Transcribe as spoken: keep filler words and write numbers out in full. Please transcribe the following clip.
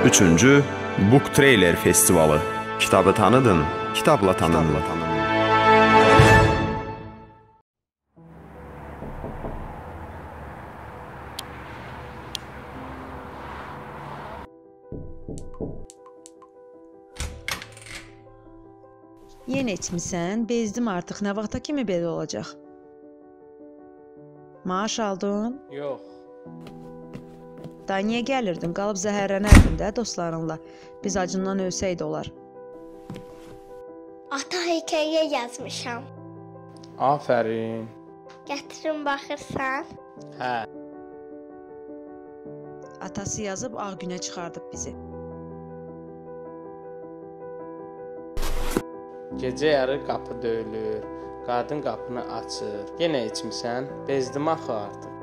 Üçüncü, Book Trailer Festivalı. Kitabı tanıdın, kitabla tanın. Yenə içmisən, bezdim artıq, nə vaxta kimi belə olacaq? Maaş aldın? Yox. Da niyə gəlirdin? Qalıb zəhərlənərdin də dostlarınla. Biz acından ölsəydi olar. Ata hekayə yazmışam. Afərin. Gətirin baxırsan. Hə. Atası yazıb ağ günə çıxardıb bizi. Gecə yarı qapı döyülür. Qadın qapını açır. Yenə içmisən? Bezdim axı artıq.